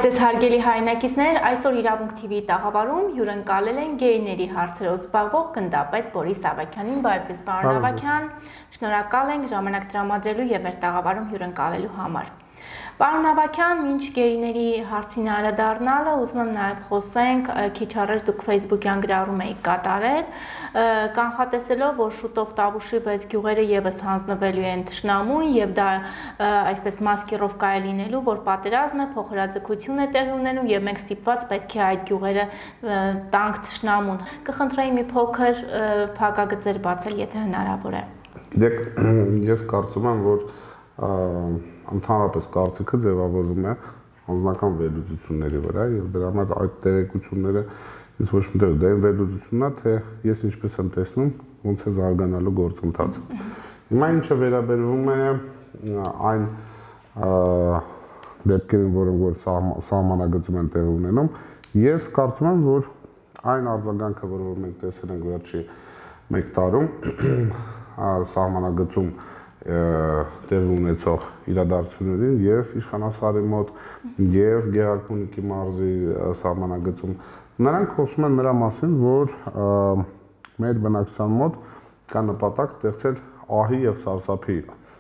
Բարև ձեզ հարգելի հայրենակիցներ, այսօր Իրավունք TV-ի տաղավարում հյուրընկալել են գեյների հարցերով զբաղվող գնդապետ Բորիս Ավագյանին։ Բարև ձեզ, պարոն Ավագյան, շնորհակալ ենք ժամանակ տրամադրելու եւ մեր տաղավարում հյուրընկալելու համար։ Պարոն Ավագյան, մինչ գեյների հարցին անդրադառնալը, ուզում եմ նաև խոսենք, քիչ առաջ դուք Facebook-յան գրառում եք կատարել, կանխատեսելով, որ շուտով Տավուշի 6 գյուղերը եւս հանձնվելու են թշնամուն եւ դա այսպես մասկիրովկա է լինելու, որ պատերազմ է, փոխհրաձգություն է տեղի ունենում եւ մենք ստիպված պետք է այդ գյուղերը տանք թշնամուն։ Կխնդրեի մի փոքր փակագծեր բացել, եթե հնարավոր է։ Գիտեք, ես կարծում եմ, որ ընդհանրապես կարծիքը ձևավորվում է անձնական վերլուծությունների վրա եւ դրա համար այդ տեղեկությունները ինձ ոչ մտեղ դա վերլուծությունն է, թե ես ինչպես եմ տեսնում ոնց է զարգանալու գործընթացը։ Հիմա ինչը վերաբերվում է այն դեպքերին, որոնք սահմանագծում են տեղի ունենում, ես կարծում եմ, որ այն արձագանքը, որ մենք տեսել ենք վերջի 1 տարում սահմանագծում տեղի ունեցող իրադարձություններին եւ իշխանասարի մոտ եւ Գեղարքունիքի մարզի սահմանագծում նրանք խոսում են նրա մասին, որ մեր բնակչության մոտ կա նպատակ ստեղծել ահի եւ սարսափի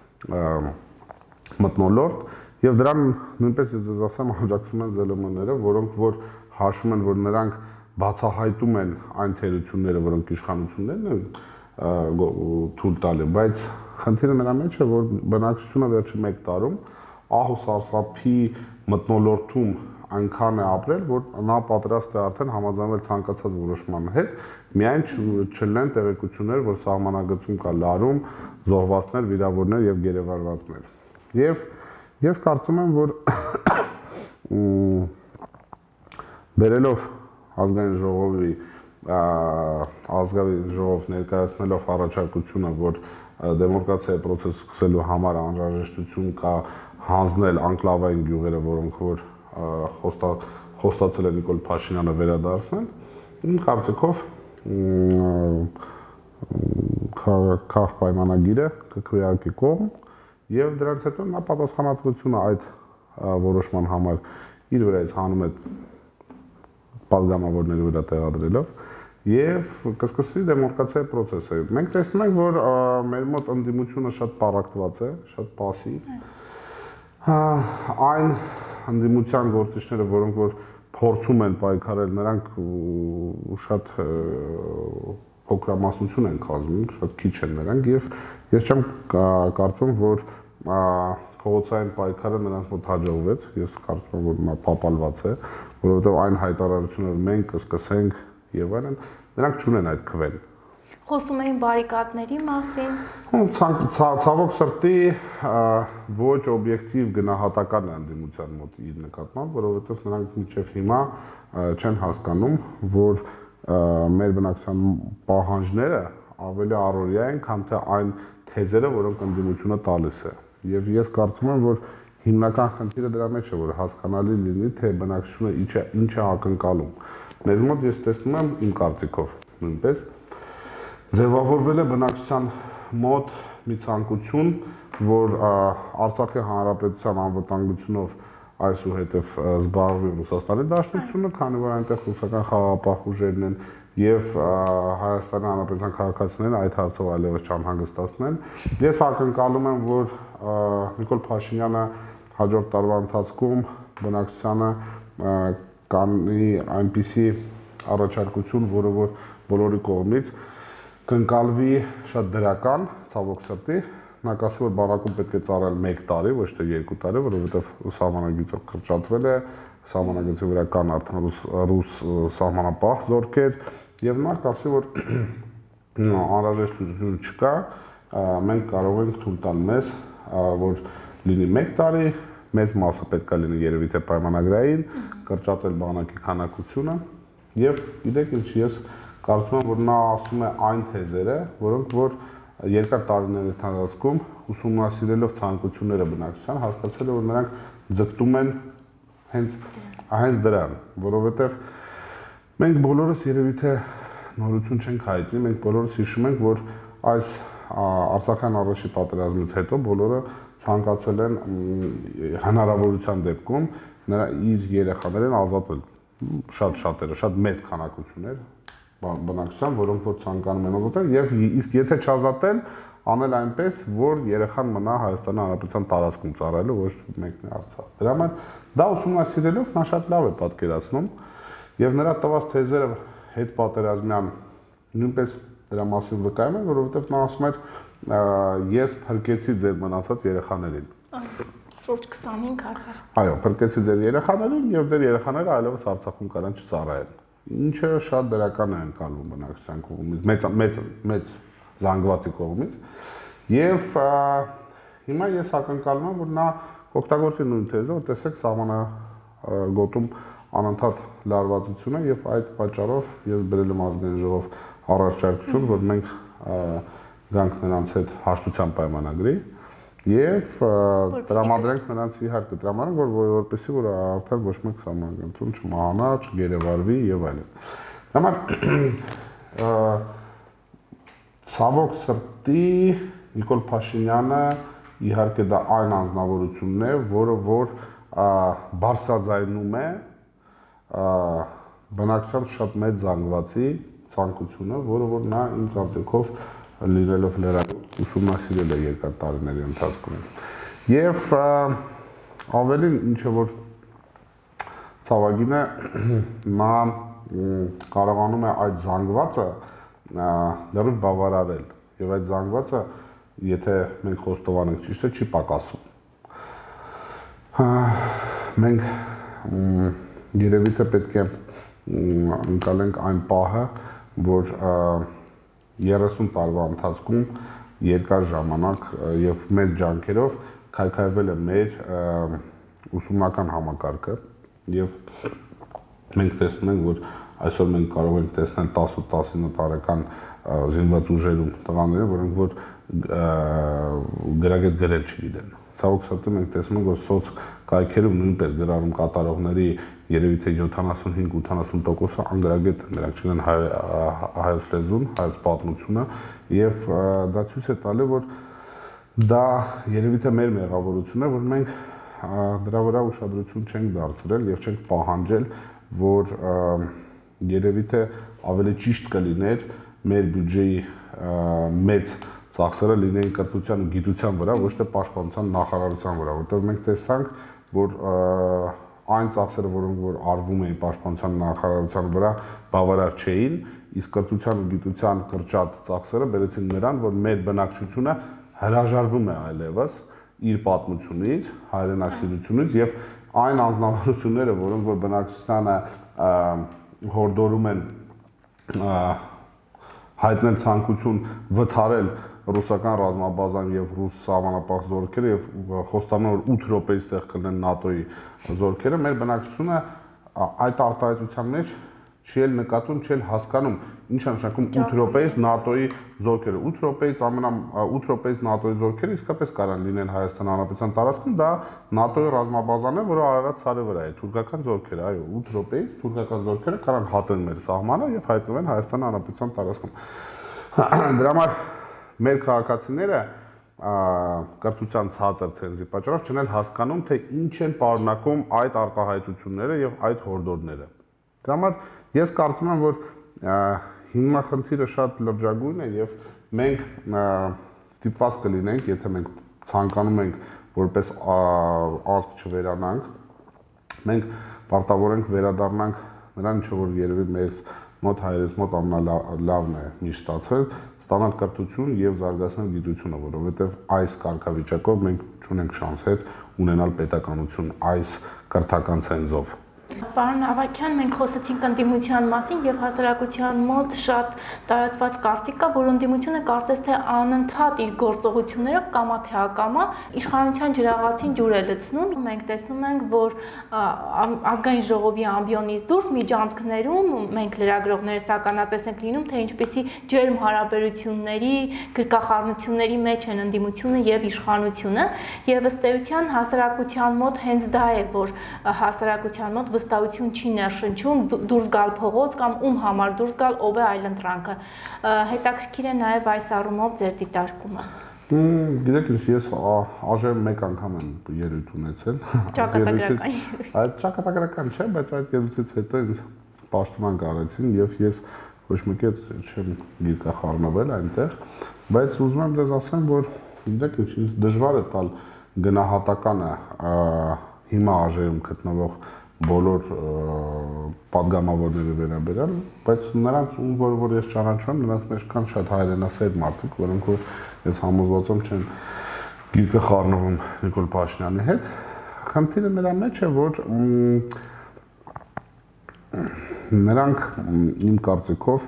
մթնոլորտ եւ դրան նույնպես ես ձեզ ասեմ աջակցում են ԶԼՄ-ները, որոնք որ հաշվում են, որ նրանք բացահայտում են այն թերությունները, որոնք իշխանություններն են թույլ տալի, բայց խնդիրը նրա մեջ է, որ բնակչությունը վերջի 1 տարում ահ ու սարսափի մթնոլորտում այնքան է ապրել, որ նա պատրաստ է արդեն համաձայնել ցանկացած որոշման հետ, միայն չլինեն տեղեկություններ, որ սահմանագծում կա լարում, զոհվածներ, վիրավորներ եւ գերեվարվածներ։ Եվ ես կարծում եմ, որ բերելով ազգային ժողովի ազգային ժողով ներկայացնելով առաջարկությունը, որ դեմոկրատիայի process սկսելու համար անհրաժեշտություն կա հանձնել անկլավային գյուղերը, որոնք որ խոստացել է Նիկոլ Փաշինյանը վերադարձնել, իմ կարծիքով քաղաք պայմանագիրը կքվեարկի կողմ եւ դրանից հետո նա պատասխանատվությունը այդ որոշման համար իր վրայից հանում է պատգամավորների վրա տեղադրելով եւ կսկսվի դեմոկրատիայի process-ը։ Մենք տեսնում ենք, որ մեր մոտ ընդդիմությունը շատ պարակտված է, շատ пассив։ Այն ընդդիմության գործիչները, որոնք որ փորձում են պայքարել, նրանք շատ փոքրամասնություն են կազմում, շատ քիչ են նրանք եւ ես չեմ կարծում, որ փողոցային պայքարը նրանց մոտ հաջողվեց, ես կարծում եմ, որ նա պապալված է, որովհետեւ այն հայտարարությունները մենք կսկսենք եւ այլն, նրանք չունեն այդ քվեն։ Խոսում էին բարիկադների մասին։ Ցավոք սրտի ոչ օբյեկտիվ գնահատական է ընդդիմության մոտ իր նկատմամբ, որովհետեւ նրանք մինչեւ հիմա չեն հասկանում, որ մեր բնակչության պահանջները ավելի առօրյա են, քան թե այն թեզերը, որոնք ընդդիմությունը տալիս է։ Եվ ես կարծում եմ, որ հիմնական խնդիրը դրա մեջ է, որ հասկանալի լինի, թե բնակչությունը ինչ է ակնկալում։ Մեզ մոտ ես տեսնում եմ իմ կարծիքով նույնպես ձևավորվել է բնակչության մոտ մի ցանկություն, որ Արցախի հանրապետության անվտանգությունով այսուհետև զբաղվի Ռուսաստանի Դաշնությունը, քանի որ այնտեղ ռուսական խաղաղապահ ուժերն են եւ Հայաստանի Հանրապետության քաղաքացիներն այդ հարցով այլևս չանհանգստացնեն։ Ես ակնկալում եմ, որ Նիկոլ Փաշինյանը հաջորդ տարվա ընթացքում բնակչությանը կանի այնպիսի առաջարկություն, որը որ բոլորի կողմից կընկալվի շատ դրական, ցավոք սրտի, նա կասի, որ բանակում պետք է ծառայել 1 տարի, ոչ թե 2 տարի, որովհետև սահմանագիծով կրճատվել է, սահմանագծի վրա կան արդեն ռուս սահմանապահ զորքեր, եւ նա կասի, որ անհրաժեշտություն չկա, մենք կարող ենք թույլ տալ մեզ, որ լինի 1 տարի, մեծ մասը պետք է լինի երևի թե պայմանագրային, կրճատել բանակի քանակությունը եւ գիտեք ինչ ես կարծում եմ, որ նա ասում է այն թեզերը, որոնք որ երկար տարիների ընթացքում ուսումնասիրելով ցանկությունները բնակչության հասկացել է, որ նրանք ձգտում են հենց դրան, որովհետեւ մենք բոլորս երևի թե նորություն չենք հայտնի, մենք բոլորս հիշում ենք, որ այս Արցախյան առաջի պատերազմից հետո բոլորը ցանկացել են հնարավորության դեպքում նրա իր երեխաներին ազատել շատ-շատերը, շատ մեծ քանակություններ բնակչության, որոնք որ ցանկանում են ազատել եւ իսկ եթե չազատեն, անել այնպես, որ երեխան մնա Հայաստանի Հանրապետության տարածքում ծառայելու, ոչ մեկն է Արցախ։ Դրա համար դա ուսումնասիրելով նա շատ լավ է պատկերացնում եւ նրա տված թեզերը հետ պատերազմյան նույնպես դրա մասին վկայում են, որովհետեւ նա ասում էր ես փրկեցի ձեր մնացած երեխաներին։ Շուրջ 25000։ Այո, փրկեցի ձեր երեխաներին եւ ձեր երեխաները այլևս Արցախում կարան չծառայեն։ Ինչը շատ դրական է անցալվում բնակչության կողմից, մեծ զանգվածի կողմից։ Եվ հիմա ես ակնկալում եմ, որ նա կօգտագործի նույն թեզը, որ տեսեք սահմանագոտում անընդհատ լարվածություն է եւ այդ պատճառով ես բերել եմ ազգային ժողով առաջարկություն, որ մենք գանք նրանց հետ հաշտության պայմանագրի եւ տրամադրենք նրանց իհարկե տրամադրենք, որպեսզի որ արդեն ոչ մեկ սահմանագծում չմահանա, չգերեվարվի եւ այլն։ Համար ցավոք սրտի Նիկոլ Փաշինյանը իհարկե դա այն անձնավորությունն է, որը որ բարձրաձայնում է բնակչության շատ մեծ զանգվածի ցանկությունը, որը որ նա իմ կարծիքով լինելով լրագրող ուսումնասիրել է երկար տարիների ընթացքում։ Եվ ավելին ինչը որ ցավագին է, նա կարողանում է այդ զանգվածը լրիվ բավարարել եւ այդ զանգվածը եթե մենք խոստովանենք ճիշտ է չի պակասում։ Մենք երևի թե պետք է ընկալենք այն պահը, որ 30 տարվա ընթացքում երկար ժամանակ եւ մեծ ջանքերով քայքայվել է մեր ուսումնական համակարգը եւ մենք տեսնում ենք, որ այսօր մենք կարող ենք տեսնել 10-19 տարեկան զինված ուժերում տղաները, որոնք որ գրագետ գրել չգիտեն։ Ցավոք սրտի մենք տեսնում ենք, որ սոց կայքերում նույնպես գրառում կատարողների երևի թե 75-80%-ը անգրագետ են, նրանք չունեն հայոց լեզուն, հայոց պատմությունը եւ դա ցույց է տալի, որ դա երևի թե մեր մեղավորությունն է, որ մենք դրա վրա ուշադրություն չենք դարձրել եւ չենք պահանջել, որ երևի թե ավելի ճիշտ կլիներ մեր բյուջեի մեծ ծախսերը լինեին կրթության ու գիտության վրա, ոչ թե պաշտպանության նախարարության վրա, որտեղ մենք տեսանք, որ այն ծախսերը, որոնք որ արվում էին պաշտպանության նախարարության վրա, բավարար չէին, իսկ կրթության ու գիտության կրճատ ծախսերը բերեցին նրան, որ մեր բնակչությունը հրաժարվում է այլևս իր պատմությունից, հայրենասիրությունից եւ այն անձնավորությունները, որոնք որ բնակչությանը հորդորում են հայտնել ցանկություն վթարել ռուսական ռազմաբազան եւ ռուս սահմանապահ զորքերը եւ խոստանում որ 8 րոպեից տեղ կլինեն ՆԱՏՕ-ի զորքերը, մեր բնակչությունը այդ արտահայտության մեջ չի էլ նկատում, չի էլ հասկանում ինչ է նշանակում 8 րոպեից ՆԱՏՕ-ի զորքերը, 8 րոպեից 8 րոպեից ՆԱՏՕ-ի զորքերը իսկապես կարան լինեն Հայաստան Հանրապետության տարածքում, դա ՆԱՏՕ-ի ռազմաբազան է, որը Արարատ սարի վրա է, թուրքական զորքերը, այո, 8 րոպեից թուրքական զորքերը կարան հատեն մեր սահմանը եւ հայտնվեն Հայաստան Հանրապետության տարածքում։ Դրա համար մեր քաղաքացիները կրթության ցածր ցենզի պատճառով չեն հասկանում, թե ինչ են պարունակում այդ արտահայտությունները եւ այդ հորդորները։ Դրա համար ես կարծում եմ, որ հիմա խնդիրը շատ լրջագույն է եւ մենք ստիպված կլինենք, եթե մենք ցանկանում ենք որպես ազգ չվերանանք, մենք պարտավոր ենք վերադառնանք նրան, ինչ որ երևի մեզ մոտ հայերս մոտ ամենալավն է միշտ ստացել, ստանալ կրթություն եւ զարգացնել գիտությունը, որովհետեւ այս կարգավիճակով մենք չունենք շանսեր ունենալ պետականություն այս կրթական ցենզով։ Պարոն Ավագյան, մենք խոսեցինք ընդդիմության մասին եւ հասարակության մոտ շատ տարածված կարծիք կա, որ ընդդիմությունը կարծես թե անընդհատ իր գործողություններով կամա թե ակամա իշխանության ջրաղացին ջուր է լցնում։ Մենք տեսնում ենք, որ ազգային ժողովի ամբիոնից դուրս միջանցքներում մենք լրագրողները սականատես ենք լինում, թե ինչպիսի ջերմ հարաբերությունների, գրկախառնությունների մեջ են ընդդիմությունը եւ իշխանությունը, եւ ըստ էության հասարակության մոտ հենց դա է, որ հասարակության մոտ վստահություն չի ներշնչում դուրս գալ փողոց կամ ում համար դուրս գալ, ով է այլընտրանքը։ Հետաքրքիր է նաև այս առումով ձեր դիտարկումը։ Գիտեք ինչ, ես ԱԺ մեկ անգամ եմ ելույթ ունեցել։ Ճակատագրական։ Այդ ճակատագրական չէ, բայց այդ ելույթից հետո ինձ պաշտոնան կարեցին եւ ես ոչ մեկ չեմ գիրկախառնվել այնտեղ, բայց ուզում եմ ձեզ ասեմ, որ գիտեք ինչ, ինձ դժվար է տալ գնահատականը հիմա ԱԺ-ում գտնվող բոլոր падգամավորների վերաբերյալ, բայց նրանց որ ես ճանաչում, նրանց մեջ կան շատ հայրենասեր մարդիկ, որոնք որ ես համոզված եմ չեն գիրկը խառնվում Նիկոլ Փաշինյանի հետ։ Խնդիրը նրա մեջ է, որ նրանք իմ կարծիքով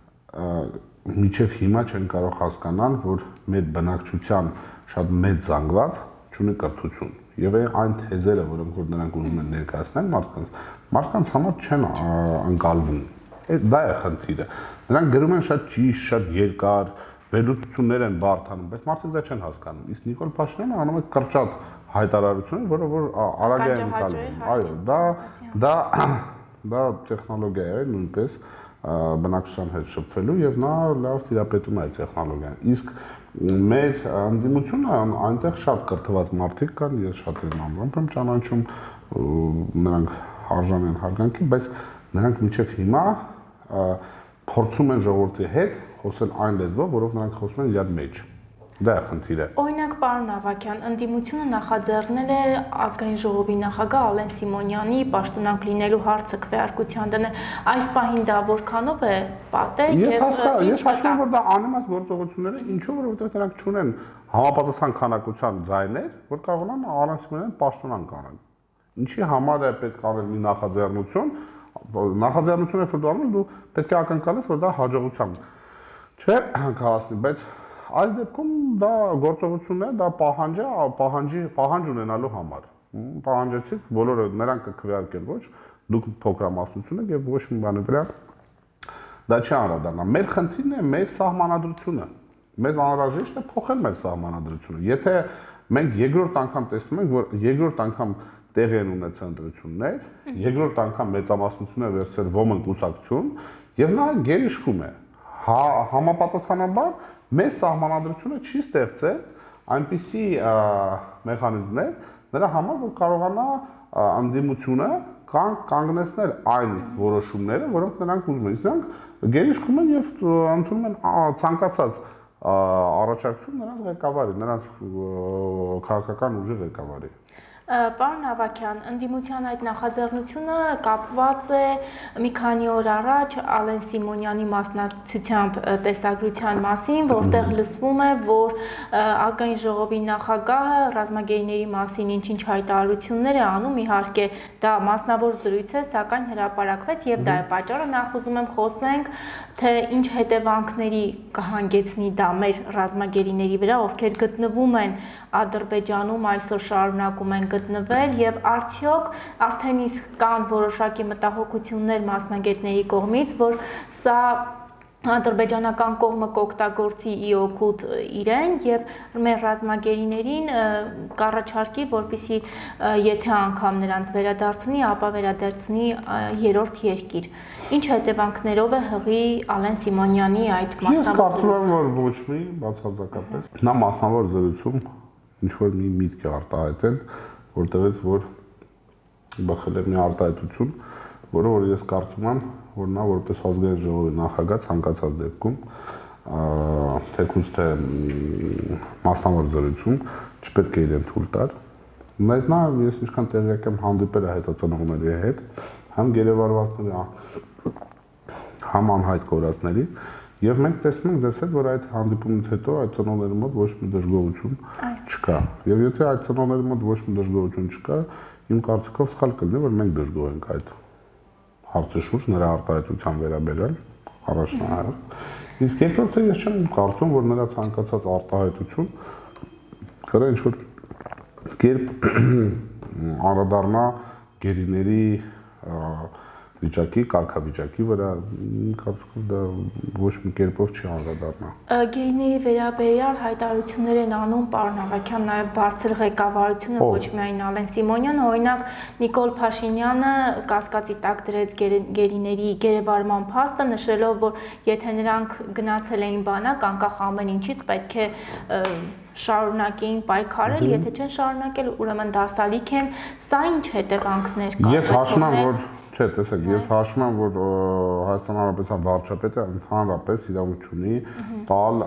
մինչև հիմա չեն կարող հասկանալ, որ մեր բնակչության շատ մեծ զանգված չունի կրթություն։ Եվ այն թեզերը, որոնք որ նրանք ուզում են ներկայացնել մարդկանց համար չեն ընկալվում։ Դա է խնդիրը։ Նրանք գրում են շատ ճիշտ, շատ երկար, վերլուծություններ են բարդանում, բայց մարդիկ դա չեն հասկանում։ Իսկ Նիկոլ Փաշինյանը անում է կրճատ հայտարարություն, որը որ արագ է ընկալվում։ Այո, դա տեխնոլոգիա է նույնպես բնակչության հետ շփվելու եւ նա լավ տիրապետում է այդ տեխնոլոգիան։ Իսկ մեր ընդդիմությունը այնտեղ շատ կրթված մարդիկ կան, ես շատ անձամբ եմ ճանաչում, նրանք արժան են հարգանքի, բայց նրանք մինչև հիմա փորձում են ժողովրդի հետ խոսել այն լեզվով, որով նրանք խոսում են իրար մեջ։ Դա է խնդիրը։ Օրինակ, պարոն Ավագյան, ընդդիմությունը նախաձեռնել է ազգային ժողովի նախագահ Ալեն Սիմոնյանի պաշտոնանկ լինելու հարցը քվեարկության դնել։ Այս պահին դա որքանով է պատեհ եւ ես հաշվում եմ, որ դա անիմաստ գործողությունները, ինչու որովհետեւ նրանք չունեն համապատասխան քանակության ձայներ, որ կարողանան Ալեն Սիմոնյանին պաշտոնանկ անել։ Ինչի համար է պետք անել մի նախաձեռնություն, նախաձեռնությունը ֆորմալը դու պետք է ակնկալես, որ դա հաջողության չէ կհասնի, բայց այս դեպքում դա գործողությունն է, դա պահանջ ունենալու համար։ Պահանջեցիք բոլորը նրանք կքվեարկեն ոչ, դուք փոքրամասնություն եք եւ ոչ մի բանի վրա դա չի անդրադառնա։ Մեր խնդիրն է մեր սահմանադրությունը։ Մեզ անհրաժեշտ է փոխել մեր սահմանադրությունը։ Եթե մենք երկրորդ անգամ տեսնում ենք, որ երկրորդ անգամ տեղի են ունեցել ընտրություններ, երկրորդ անգամ մեծամասնություն է վերցրել ոմն կուսակցություն եւ նա գերիշխում է։ Համապատասխանաբար մեր սահմանադրությունը չի ստեղծել այնպիսի մեխանիզմներ նրա համար, որ կարողանա ընդդիմությունը կանգնեցնել այն որոշումները, որոնք նրանք ուզում են։ Նրանք գերիշխում են եւ ընդունում են ցանկացած առաջարկություն նրանց ղեկավարի, նրանց քաղաքական ուժի ղեկավարի։ Պարոն Ավագյան, ընդդիմության այդ նախաձեռնությունը կապված է մի քանի օր առաջ Ալեն Սիմոնյանի մասնակցությամբ տեսագրության մասին, որտեղ լսվում է, որ ազգային ժողովի նախագահը ռազմագերիների մասին ինչ-ինչ հայտարարություններ է անում, իհարկե դա մասնավոր զրույց է, սակայն հրապարակվեց եւ դա է պատճառը, նախ ուզում եմ խոսենք, թե ինչ հետևանքների կհանգեցնի դա մեր ռազմագերիների վրա, ովքեր գտնվում են Ադրբեջանում, այսօր շարունակում են գտնվել եւ արդյոք արդեն իսկ կան որոշակի մտահոգություններ մասնագետների կողմից, որ սա ադրբեջանական կողմը կօգտագործի ի օգուտ իրեն եւ մեր ռազմագերիներին կառաջարկի, որպեսզի եթե անգամ նրանց վերադարձնի, ապա վերադարձնի երրորդ երկիր։ Ինչ հետևանքներով է հղի Ալեն Սիմոնյանի այդ մասնավոր։ Ես կարծում եմ, որ ոչ մի բացարձակապես։ Նա մասնավոր զրույցում ինչ որ մի միտք է արտահայտել, որտեղից որ բխել է մի արտահայտություն, որը որ ես կարծում եմ, որ նա որպես ազգային ժողովի նախագահ ցանկացած դեպքում թեկուզ թե մասնավոր զրույցում չպետք է իրեն թույլ տալ։ Բայց նա ես ինչքան տեղյակ եմ հանդիպել է հետածնողների հետ, համ գերեվարվածների, համ անհայտ կորածների, եւ մենք տեսնում ենք ձեզ հետ, որ այդ հանդիպումից հետո այդ ծնողների մոտ ոչ մի դժգոհություն չկա։ Եվ եթե այդ ծնողների մոտ ոչ մի դժգոհություն չկա, իմ կարծիքով սխալ կլինի, որ մենք դժգոհ ենք այդ հարցի շուրջ նրա արտահայտության վերաբերյալ առաջնահերթ։ Իսկ երկրորդը ես չեմ կարծում, որ նրա ցանկացած արտահայտություն կրե ինչ-որ կերպ անդրադառնա գերիների վիճակի, կարգավիճակի վրա, կարծում դա ոչ մի կերպով չի անդրադառնա։ Գերիների վերաբերյալ հայտարարություններ են անում, պարոն Ավագյան, նաև բարձր ղեկավարությունը, ոչ միայն Ալեն Սիմոնյանը, օրինակ Նիկոլ Փաշինյանը կասկածի տակ դրեց գերիների գերեվարման փաստը, նշելով, որ եթե նրանք գնացել էին բանակ, անկախ ամեն ինչից պետք է շարունակեին պայքարել, եթե չեն շարունակել, ուրեմն դասալիք են, սա ինչ հետևանքներ կա։ Ես հաշվում եմ, որ չէ, տեսեք, ես հաշվում եմ, որ Հայաստան Հանրապետության վարչապետը ընդհանրապես իրավունք ունի տալ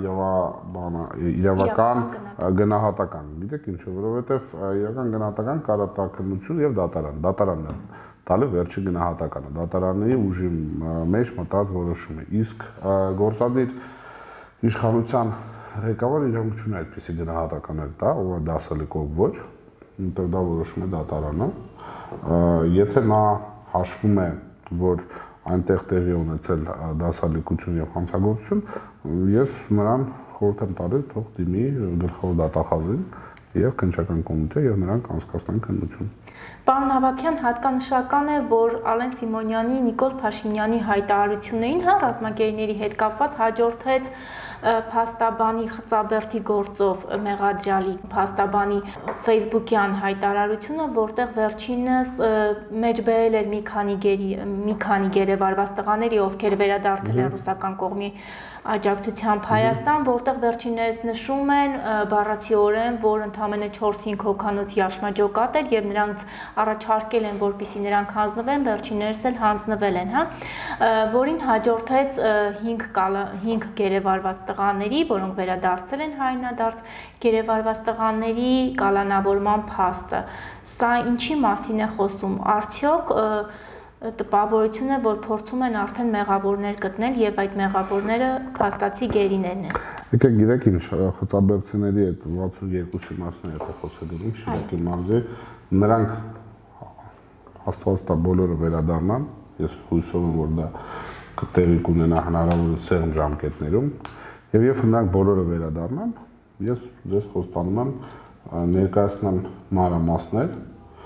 իրավական գնահատական։ Գիտեք ինչու, որովհետև իրական գնահատական կարա տա քննություն եւ դատարանն է տալու վերջի գնահատականը, դատարանի ուժի մեջ մտած որոշումը։ Իսկ գործադիր իշխանության ղեկավարը իրավունք ունի այդպիսի գնահատականներ տա, ով դասալիկով ոչ, որտեղ դա որոշում է դատարանը։ Եթե նա հաշվում է, որ այնտեղ տեղի ունեցել դասալիկություն եւ հանցագործություն, ես նրան խորհուրդ եմ տալիս թող դիմի գլխավոր դատախազին եւ քննչական կոմիտե եւ նրանք անցկացնեն քննություն։ Պարոն Ավագյան, հատկանշական է, որ Ալեն Սիմոնյանի, Նիկոլ Փաշինյանի հայտարարություններին, ռազմագերիների հետ կապված հաջորդեց փաստաբանի Խծաբերդի գործով մեղադրյալի փաստաբանի Facebook-յան հայտարարությունը, որտեղ վերջինս մեջբերել էր մի քանի գերեվարված տղաների, ովքեր վերադարձել են ռուսական կողմի աջակցությամբ Հայաստան, որտեղ վերջիններս նշում են բառացիորեն, որ ընդամենը 4-5 հոգանոց яшմաջոկատ էր եւ նրանց առաջարկել են, որպեսզի նրանք հանձնվեն, վերջիններս էլ հանձնվել են, որին հաջորդեց 5 գերեվարված տղաների, որոնք վերադարձել են հայրենադարձ գերեվարված տղաների կալանավորման փաստը։ Սա ինչի մասին է խոսում, արդյոք տպավորություն է, որ փորձում են արդեն մեղավորներ գտնել եւ այդ մեղավորները փաստացի գերիներն են։ Եկեք գիտեք ինչ, խծաբերդցիների այդ 62-ի մասին եթե խոսելուց Շիրակի մարզի, նրանք աստված տա բոլորը վերադառնան, ես հույսով եմ, որ դա տեղի կունենա հնարավորինս սեղմ ժամկետներում, եւ երբ նրանք բոլորը վերադառնան, ես ձեզ խոստանում եմ ներկայացնեմ մանրամասներ,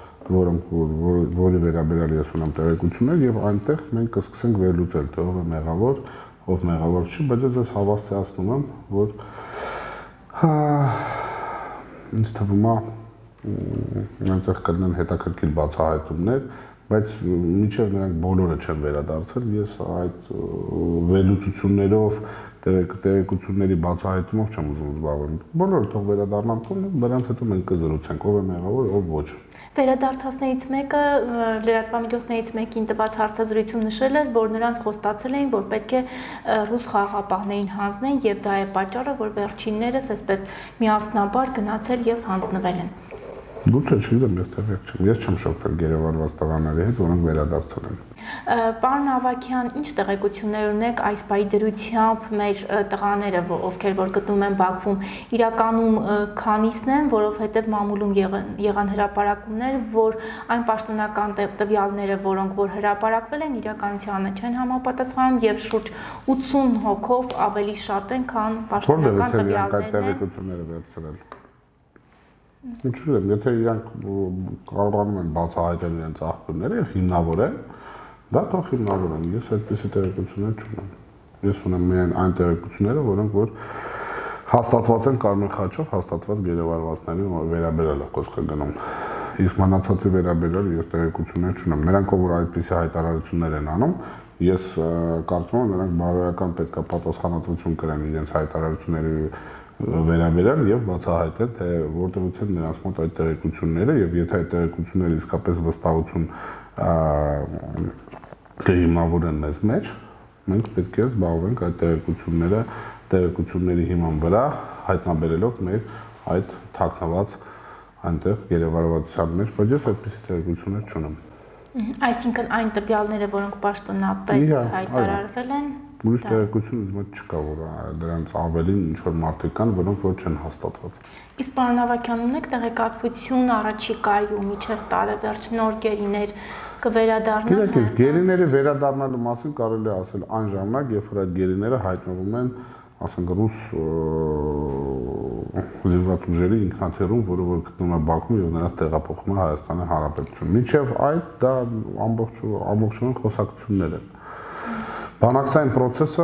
որի վերաբերյալ ես ունեմ տեղեկություններ եւ այնտեղ մենք կսկսենք վերլուծել թե ով է մեղավոր, ով մեղավոր չի, բայց ես հավաստիացնում եմ, որ ինձ թվում է այնտեղ կլինեն հետաքրքիր բացահայտումներ, բայց մինչև նրանք բոլորը չեն վերադարձել, ես այդ վերլուծություններով տեղեկությունների բացահայտումով չեմ ուզում զբաղվել։ Բոլորը թող վերադառնան տուն, դրանից հետո մենք կզրուցենք ով է մեղավոր, ով ոչ։ Վերադարձածներից մեկը լրատվամիջոցներից մեկին տված հարցազրույցում նշել էր, որ նրանց խոստացել էին, որ պետք է ռուս խաղաղապահներին հանձնեն եւ դա է պատճառը, որ վերջիններս այսպես միասնաբար գնացել եւ հանձնվել են։ Գուցե չգիտեմ, ես տեղյակ չեմ։ Ես չեմ շփվել գերեվարված տղաների հետ, որոնք վերադարձել են։ Պարոն Ավագյան, ինչ տեղեկություններ ունեք այս պահի դրությամբ մեր տղաները, ովքեր որ գտնվում են Բաքվում, իրականում քանիսն են, որովհետև մամուլում եղան հրապարակումներ, որ այն պաշտոնական տվյալները, որոնք որ հրապարակվել են, իրականությանը չեն համապատասխանում եւ շուրջ 80 հոգով ավելի շատ են, քան պաշտոնական տվյալներն։ Ինչու՞ եմ, եթե իրանք կարողանում են բացահայտել իրենց աղբյուրները եւ հիմնավորել, դա թող հիմնավորեն, ես այդպիսի տեղեկություններ չունեմ։ Ես ունեմ միայն այն տեղեկությունները, որոնք որ հաստատված են կարմիր խաչով հաստատված գերեվարվածների վերաբերյալ է խոսքը գնում։ Իսկ մնացածի վերաբերյալ ես տեղեկություններ չունեմ։ Նրանք որ այդպիսի հայտարարություններ են անում, ես կարծում եմ նրանք բարոյական պետքա պատասխանատվություն կրեն իրենց հայտարարությունների վերաբերյալ եւ բացահայտել թե որտեղից են նրանց մոտ այդ տեղեկությունները եւ եթե այդ տեղեկությունները իսկապես վստահություն կհիմնավորեն մեզ մեջ, մենք պետք է զբաղվենք այդ տեղեկությունների հիման վրա հայտնաբերելով մեր այդ թաքնված այնտեղ գերեվարվածության մեջ, բայց ես այդպիսի տեղեկություններ չունեմ։ Այսինքն այն տվյալները, որոնք պաշտոնապես հայտարարվել են, ուրիշ տեղեկություն ինձ մոտ չկա, որ դրանց ավելին ինչ-որ մարդիկ կան, որոնք որ չեն հաստատված։ Իսկ պարոն Ավագյան, ունեք տեղեկատվություն առաջիկայում միջև տարեվերջ նոր գերիներ կվերադառնան։ Գիտեք, գերիների վերադառնալու մասին կարելի է ասել այն ժամանակ, երբ որ այդ գերիները հայտնվում են, ասենք ռուս զինված ուժերի ինքնաթիռում, որը որ գտնվում է Բաքվում եւ նրանց տեղափոխում է Հայաստանի Հանրապետություն։ Մինչև այդ դա ամբողջովին խոսակցություններ են։ Բանակցային process-ը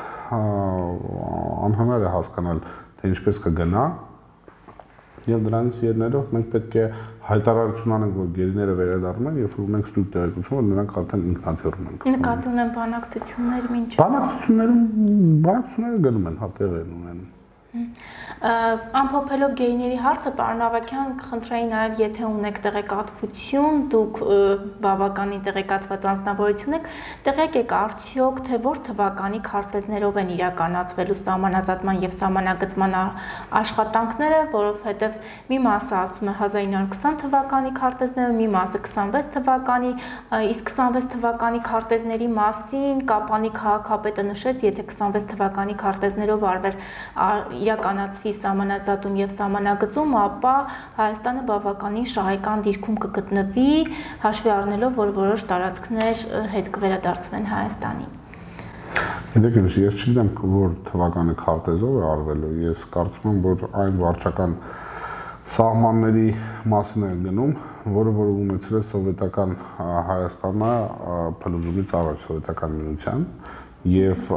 անհնար է հասկանալ, թե ինչպես կգնա եւ դրանից ելնելով մենք պետք է հայտարարություն անենք, որ գերիները վերադառնում են, երբ որ ունենք ստույգ տեղեկություն, որ նրանք արդեն ինքնաթիռում են։ Նկատի ունեմ բանակցություններ մինչ։ Բանակցությունները գնում են, հա տեղի ունեն։ Ամփոփելով գեյների հարցը, պարոն Ավագյան, կխնդրեի նաև, եթե ունեք տեղեկատվություն, դուք բավականին տեղեկացված անձնավորություն եք, տեղյակ եք արդյոք, թե որ թվականի քարտեզներով են իրականացվելու սահմանազատման եւ սահմանագծման աշխատանքները, որովհետեւ մի մասը ասում է 1920 թվականի քարտեզները, մի մասը 26 թվականի, իսկ 26 թվականի քարտեզների մասին Կապանի քաղաքապետը նշեց, եթե 26 թվականի քարտեզներով արվեր իրականացվի սահմանազատում եւ սահմանագծում, ապա Հայաստանը բավականին շահեկան դիրքում կգտնվի, հաշվի առնելով, որ որոշ տարածքներ հետ կվերադարձվեն Հայաստանին։ Գիտեք, ես չգիտեմ, որ թվականի քարտեզով է արվելու, ես կարծում եմ, որ այն վարչական սահմանների մասին է գնում, որը որ ունեցել է սովետական Հայաստանը փլուզումից առաջ սովետական միության եւ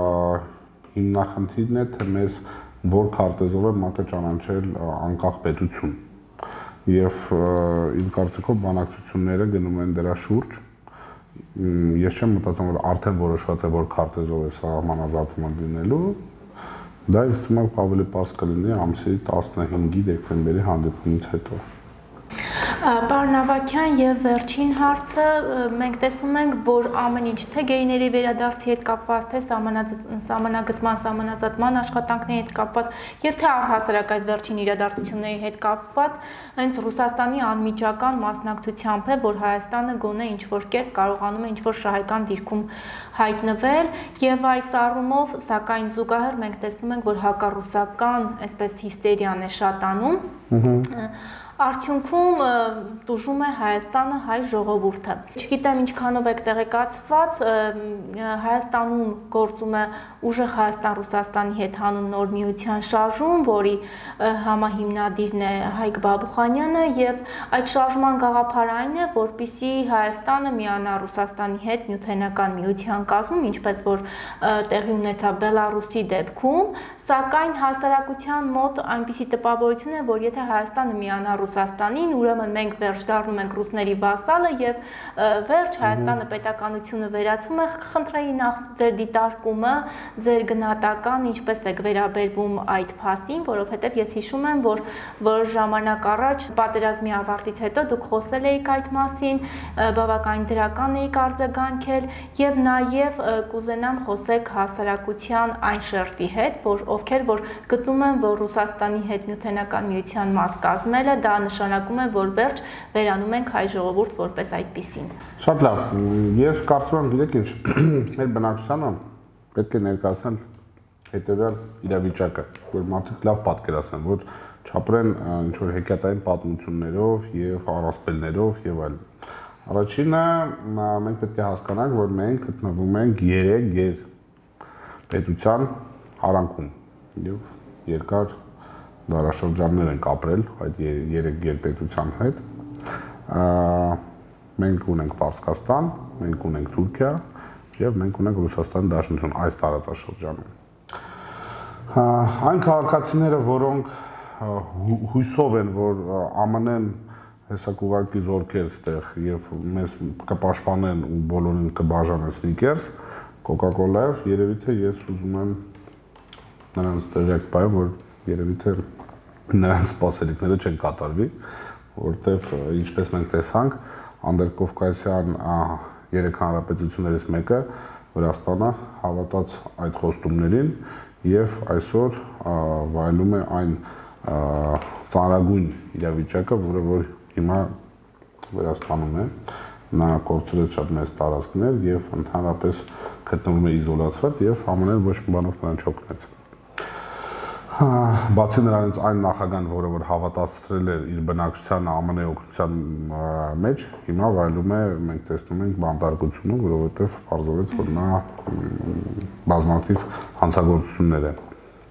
հիմնախնդիրն է, թե մեզ որ քարտեզով է մատը ճանաչել անկախ պետություն եւ իմ կարծիքով բանակցությունները գնում են դրա շուրջ ես չեմ մտածում որ արդեն որոշված է որ քարտեզով է սահմանազատումը լինելու դա ինձ թվում է ավելի պարզ կլինի ամսի 15-ի դեկտեմբերի հանդիպումից հետո Պարոն Ավագյան եւ վերջին հարցը մենք տեսնում ենք որ ամեն ինչ թե գեյների վերադարձի հետ կապված թե սահմանագծման սահմանազատման աշխատանքների հետ կապված եւ թե առհասարակ այս վերջին իրադարձությունների հետ կապված հենց Ռուսաստանի անմիջական մասնակցությամբ է որ Հայաստանը գոնե ինչ որ կերպ կարողանում է ինչ որ շահեկան դիրքում հայտնվել եւ այս առումով սակայն զուգահեռ մենք տեսնում ենք որ հակառուսական այսպես հիստերիան է շատանում Արդյունքում տուժում է Հայաստանը հայ ժողովուրդը։ Չգիտեմ ինչքանով եք տեղեկացված, Հայաստանում գործում է ուժեղ Հայաստան-Ռուսաստանի հետ հանուն նոր միության շարժում, որի համահիմնադիրն է Հայկ Բաբուխանյանը եւ այդ շարժման գաղափարը այն է, որպեսզի Հայաստանը միանա Ռուսաստանի հետ նյութենական միության կազմում, ինչպես որ տեղի ունեցավ Բելարուսի դեպքում, սակայն հասարակության մոտ այնպիսի տպավորություն է, որ եթե Հայաստանը միանա Ռուսաստանին, ուրեմն մենք վերջ դառնում ենք ռուսների վասալը եւ վերջ Հայաստանը պետականությունը վերացում է, խնդրեի նախ ձեր դիտարկումը, ձեր գնահատական, ինչպես եք վերաբերվում այդ փաստին, որովհետեւ ես հիշում եմ, որ որոշ ժամանակ առաջ պատերազմի ավարտից հետո դուք խոսել եք այդ մասին, բավականին դրական եք արձագանքել եւ նաեւ կուզենամ խոսեք հասարակության այն շերտի հետ, ովքեր որ գտնում են, որ Ռուսաստանի հետ նյութենական միության մաս կազմելը դա նշանակում է, որ վերջ վերանում ենք հայ ժողովուրդ որպես այդպիսին։ Շատ լավ, ես կարծում եմ, գիտեք ինչ, մեր բնակչությանը պետք է ներկայացնել հետևյալ իրավիճակը, որ մարդիկ լավ պատկերացնեն, որ չապրեն ինչ որ հեքիաթային պատմություններով եւ առասպելներով եւ այլն։ Առաջինը մենք պետք է հասկանանք, որ մենք գտնվում ենք 3 գերպետության արանքում եւ երկար դարաշրջաններ ենք ապրել այդ 3 գերպետության հետ։ Մենք ունենք Պարսկաստան, մենք ունենք Թուրքիա եւ մենք ունենք Ռուսաստանի Դաշնություն այս տարածաշրջանում։ Այն քաղաքացիները, որոնք հույսով են, որ ԱՄՆ-ն հեսակ ուղարկի զորքեր ստեղ եւ մեզ կպաշտպանեն ու բոլորին կբաժանեն սնիկերս, Coca-Cola-ով, երևի թե ես ուզում եմ նրանց տեղյակ պահեմ, որ երևի թե նրանց սպասելիքները չեն կատարվի, որովհետեւ ինչպես մենք տեսանք, անդերկովկասյան 3 հանրապետություններից մեկը Վրաստանը հավատաց այդ խոստումներին եւ այսօր վայելում է այն ծանրագույն իրավիճակը, որը որ հիմա Վրաստանում է, նա կորցրեց շատ մեծ տարածքներ եւ ընդհանրապես գտնվում է իզոլացված եւ համանել ոչ մի բանով նրան չօգնեց։ Բացի նրանից այն նախագահան, որը որ հավատացրել էր իր բնակչությանը ԱՄՆ-ի օգնության մեջ, հիմա վայելում է, մենք տեսնում ենք բանտարկությունը, որովհետև պարզվեց, որ նա բազմաթիվ հանցագործություններ է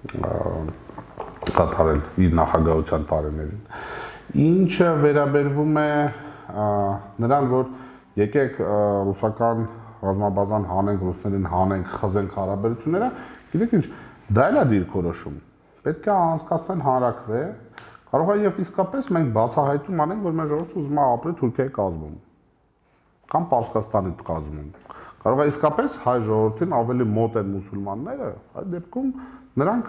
կատարել իր նախագահության տարիներին։ Ինչը վերաբերվում է նրան, որ եկեք ռուսական ռազմաբազան հանենք, ռուսներին հանենք, խզենք հարաբերությունները, գիտեք ինչ, դա էլ է դիրքորոշում։ Պետք է անցկացնել հանրաքվե, կարող է եւ իսկապես մենք բացահայտում անենք, որ մեր ժողովուրդը ուզում է ապրել Թուրքիայի կազմում կամ Պարսկաստանի կազմում։ Կարող է իսկապես հայ ժողովրդին ավելի մոտ են մուսուլմանները, այդ դեպքում նրանք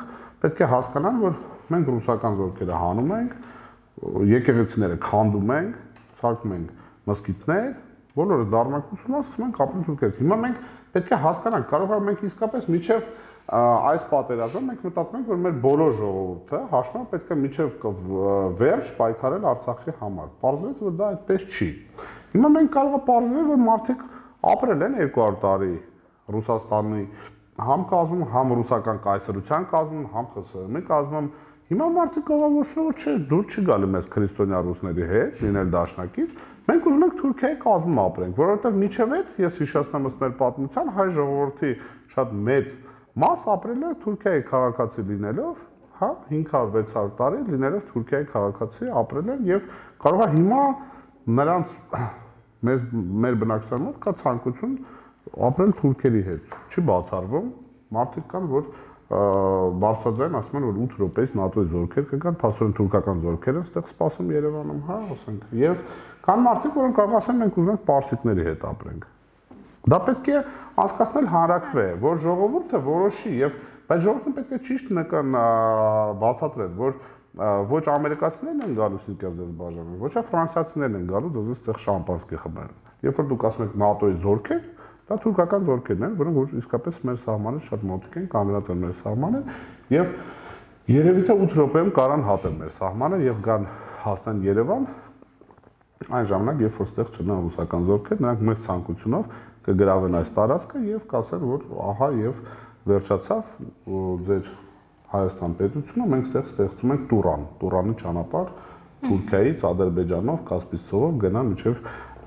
պետք է հասկանան, որ մենք ռուսական զորքերը հանում ենք, եկեղեցիները քանդում ենք, ցարկում ենք մզկիթներ, բոլորը դառնում ենք մուսուլման, սկսում ենք ապրել թուրքերից։ Հիմա մենք պետք է հասկանանք, կարող է մենք իսկապես միջև այս պատերազմը մենք մտածում ենք, որ մեր բոլոր ժողովուրդը հաշվով պետք է միջև վերջ պայքարել Արցախի համար։ Պարզվեց, որ դա այդպես չի։ Հիմա մենք կարող է պարզվել, որ մարդիկ ապրել են 200 տարի Ռուսաստանի համ կազմում, համ ռուսական կայսրության կազմում, համ ԽՍՀՄ կազմում։ Հիմա մարդիկ գովորոշում որ չէ, դուր չի գալի մեզ քրիստոնյա ռուսների հետ, լինել դաշնակից, մենք ուզում ենք Թուրքիայի կազմում ապրենք, որովհետև միջև այդ ես հիշեցնեմ ըստ մեր պատմության հայ ժողովրդի շատ մեծ մաս ապրել է Թուրքիայի քաղաքացի լինելով, հա, 500-600 տարի լինելով Թուրքիայի քաղաքացի ապրել են եւ կարող է հիմա նրանց մեր բնակչության մոտ կա ցանկություն ապրել թուրքերի հետ։ Չի բացառվում, մարդիկ կան, որ բարձրաձայն ասում են, որ 8 րոպեից ՆԱՏՕ-ի զորքեր կգան, փաստորեն թուրքական զորքեր են ստեղ սպասում Երևանում, հա, ասենք։ Եվ կան մարդիկ, որոնք կարող ասեն, մենք ուզում ենք պարսիկների հետ ապրենք։ Դա պետք է անցկացնել հանրակրվե, որ ժողովուրդը որոշի եւ բայց ժողովուրդը պետք է ճիշտ բացատրել, որ ոչ ամերիկացիներն են գալուց ինքեզ ձեզ բաժանել, ոչ ֆրանսիացիներն են գալու ձեզ այստեղ շամպանսկի խմել։ Երբ որ դուք ասում եք ՆԱՏՕ-ի զորքեր, դա թուրքական զորքերն են, որոնք իսկապես մեր սահմանը շատ մոտիկ են, կանգնած են մեր սահմանը եւ երևի թե 8 րոպեում կարան հատեն մեր սահմանը եւ գան հասնեն Երևան այն ժամանակ, երբ որ ստեղ չնան ռուսական զորքեր, նրանք մեծ ցանկությունով կգրավեն այս տարածքը եւ կասեն, որ ահա եւ վերջացավ ձեր Հայաստան պետությունը, մենք ստեղ ստեղծում ենք Տուրանի ճանապարհ Թուրքիայից, Ադրբեջանով, Կասպից ծովով գնա մինչեւ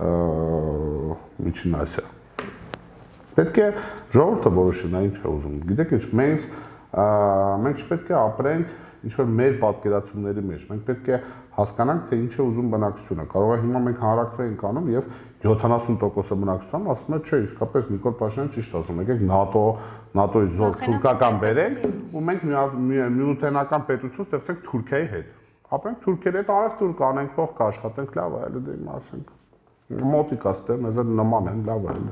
Միջին Ասիա։ Պետք է ժողովուրդը որոշի նա ինչ է ուզում։ Գիտեք ինչ, մենք չպետք է ապրենք ինչ որ մեր պատկերացումների մեջ։ Մենք պետք է հասկանանք, թե ինչ է ուզում բնակչությունը։ Կարող է հիմա մենք հանրակրվե ենք անում եւ 70%-ը բնակչության ասում է, չէ, իսկապես Նիկոլ Փաշինյանը ճիշտ ասում է, եկեք ՆԱՏՕ-ի զորք թուրքական բերենք ու մենք միութենական պետություն ստեղծենք Թուրքիայի հետ։ Ապրենք Թուրքերի հետ, արևտուրք անենք, փող կաշխատենք, լավ է, այլ դե իմ ասենք։ Մոտիկ աստե, մեզ նման են, լավ է։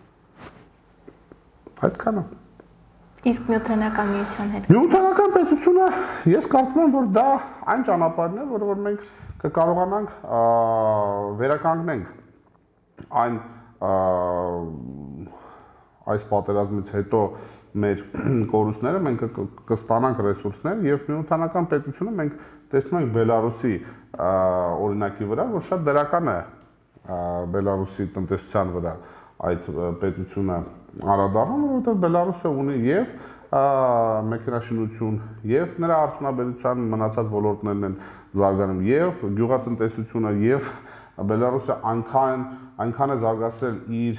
Այդքան է։ Իսկ միութենական միության հետ։ Միութենական պետությունը, ես կարծում եմ, որ դա այն ճանապարհն է, որ մենք կկարողանանք վերականգնենք այն այս պատերազմից հետո մեր կորուստները, մենք կստանանք ռեսուրսներ եւ միութենական պետությունը մենք տեսնում ենք Բելարուսի օրինակի վրա, որ շատ դրական է Բելարուսի տնտեսության վրա այդ պետությունը անդրադառնում, որովհետև Բելարուսը ունի եւ մեքենաշինություն եւ նրա արդյունաբերության մնացած ոլորտներն են զարգանում եւ գյուղատնտեսությունը եւ Բելարուսը այնքան է զարգացրել իր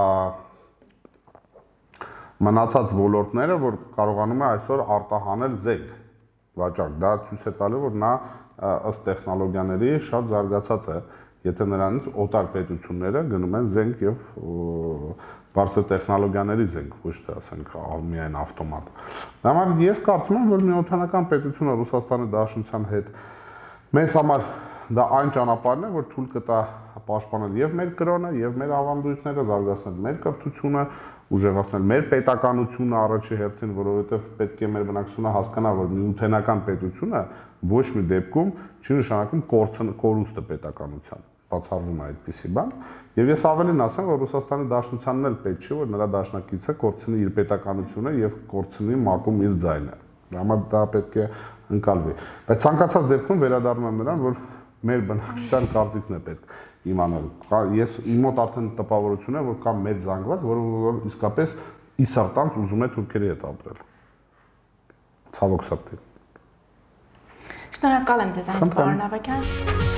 մնացած ոլորտները, որ կարողանում է այսօր արտահանել զենք վաճառք։ Դա ցույց է տալու, որ նա ըստ տեխնոլոգիաների շատ զարգացած է, եթե նրանից օտար պետությունները գնում են զենք եւ բարձր տեխնոլոգիաների զենք, ոչ թե ասենք միայն ավտոմատ։ Համար ես կարծում եմ, որ միութենական պետությունը Ռուսաստանի Դաշնության հետ մեզ համար դա այն ճանապարհն է, որ թույլ կտա պաշտպանել եւ մեր կրոնը, եւ մեր ավանդույթները, զարգացնել մեր կրթությունը, ուժեղացնել մեր պետականությունը առաջի հերթին, որովհետեւ պետք է մեր բնակչությունը հասկանա, որ միութենական պետությունը ոչ մի դեպքում չի նշանակում կորուստը պետականության։ Բացառվում է այդպիսի բան, եւ ես ավելին ասեմ, որ Ռուսաստանի Դաշնությանն էլ պետք չէ, որ նրա դաշնակիցը կորցնի իր պետականությունը եւ կորցնի մակում իր ձայնը։ Համար դա պետք է ընկալվի։ Բայց ցանկացած դեպքում վերադառնում եմ նրան, որ մեր բնակչության կարծիքն է պետք իմանալ։ Ես իմ մոտ արդեն տպավորություն է, որ կա մեծ զանգված, որ իսկապես իսարտանց ուզում է թուրքերի հետ ապրել։ Ցավոք սրտի։ Շնորհակալ եմ ձեզ, Պարոն Ավագյան։